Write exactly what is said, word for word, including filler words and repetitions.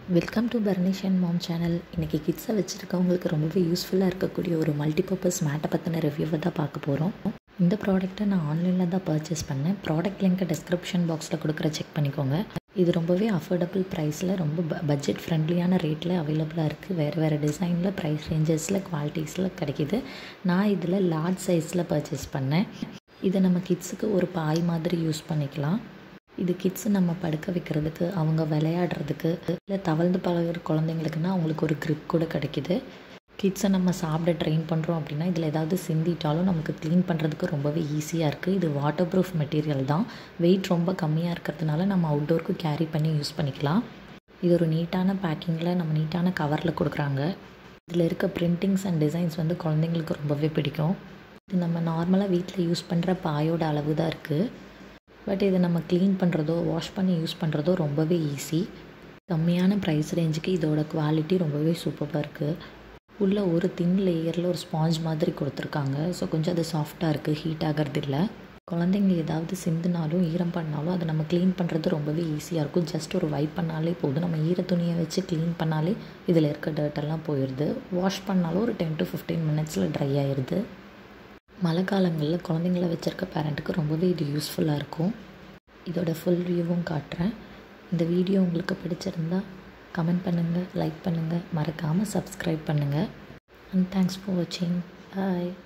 Welcome to furnish and mom channel. இன்றைக்கி கிட்ஸை வச்சுருக்கவங்களுக்கு ரொம்பவே யூஸ்ஃபுல்லாக இருக்கக்கூடிய ஒரு மல்டிபர்பஸ் மேட்டை பற்றின ரிவ்யூவை தான் பார்க்க போகிறோம். இந்த ப்ராடக்ட்டை நான் ஆன்லைனில் தான் பர்ச்சேஸ் பண்ணேன். ப்ராடக்ட் லிங்க்கை டிஸ்கிரிப்ஷன் பாக்ஸில் கொடுக்குற செக் பண்ணிக்கோங்க. இது ரொம்பவே அஃபோர்டபுள் ப்ரைஸில் ரொம்ப ப பட்ஜெட் ஃப்ரெண்ட்லியான ரேட்டில் அவைலபிளாக இருக்குது. வேறு வேறு டிசைனில் ப்ரைஸ் ரேஞ்சஸில் குவாலிட்டிஸில் கிடைக்கிது. நான் இதில் லார்ஜ் சைஸில் பர்ச்சேஸ் பண்ணேன். இதை நம்ம கிட்ஸுக்கு ஒரு பாய் மாதிரி யூஸ் பண்ணிக்கலாம். இது கிட்ஸு நம்ம படுக்க வைக்கிறதுக்கு, அவங்க விளையாடுறதுக்கு, இல்லை தவழ்ந்து பழகிற குழந்தைங்களுக்குன்னா அவங்களுக்கு ஒரு க்ரிப் கூட கிடைக்கிது. கிட்ஸை நம்ம சாப்பிட ட்ரெயின் பண்ணுறோம் அப்படின்னா இதில் ஏதாவது சிந்திட்டாலும் நமக்கு க்ளீன் பண்ணுறதுக்கு ரொம்பவே ஈஸியாக இருக்குது. இது வாட்டர் ப்ரூஃப் மெட்டீரியல் தான். வெயிட் ரொம்ப கம்மியாக இருக்கிறதுனால நம்ம அவுட்டோருக்கு கேரி பண்ணி யூஸ் பண்ணிக்கலாம். இது ஒரு நீட்டான பேக்கிங்கில் நம்ம நீட்டான கவரில் கொடுக்குறாங்க. இதில் இருக்க பிரிண்டிங்ஸ் அண்ட் டிசைன்ஸ் வந்து குழந்தைங்களுக்கு ரொம்பவே பிடிக்கும். இது நம்ம நார்மலாக வீட்டில் யூஸ் பண்ணுற பாயோட அளவு தான் இருக்குது. பட் இதை நம்ம க்ளீன் பண்ணுறதோ வாஷ் பண்ணி யூஸ் பண்ணுறதோ ரொம்பவே ஈஸி. கம்மியான ப்ரைஸ் ரேஞ்சுக்கு இதோட குவாலிட்டி ரொம்பவே சூப்பராக இருக்குது. உள்ளே ஒரு தின் லேயரில் ஒரு ஸ்பாஞ்ச் மாதிரி கொடுத்துருக்காங்க. ஸோ கொஞ்சம் அது சாஃப்டாக இருக்குது, ஹீட் ஆகிறது இல்லை. குழந்தைங்க ஏதாவது சிந்தினாலும் ஈரம் பண்ணாலும் அதை நம்ம க்ளீன் பண்ணுறது ரொம்பவே ஈஸியாக இருக்கும். ஜஸ்ட் ஒரு வைப் பண்ணாலே போதும். நம்ம ஈர துணியை வச்சு க்ளீன் பண்ணாலே இதில் இருக்க டர்ட்டெல்லாம் போயிடுது. வாஷ் பண்ணாலும் ஒரு டென் டு ஃபிஃப்டீன் மினிட்ஸில் ட்ரை ஆயிடுது. மழை காலங்களில் குழந்தைங்கள வச்சுருக்க பேரண்ட்டுக்கு ரொம்பவே இது யூஸ்ஃபுல்லாக இருக்கும். இதோட ஃபுல் வியூவும் காட்டுறேன். இந்த வீடியோ உங்களுக்கு பிடிச்சிருந்தா கமெண்ட் பண்ணுங்கள், லைக் பண்ணுங்கள், மறக்காமல் சப்ஸ்கிரைப் பண்ணுங்கள். அண்ட் தேங்க்ஸ் ஃபார் வாட்சிங். பாய்.